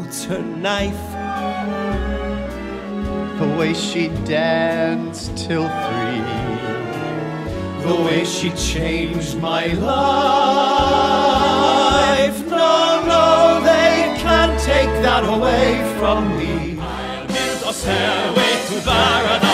holds her knife. The way she danced till 3. The way she changed my life. No, no, they can't take that away from me. I'll build a stairway to paradise.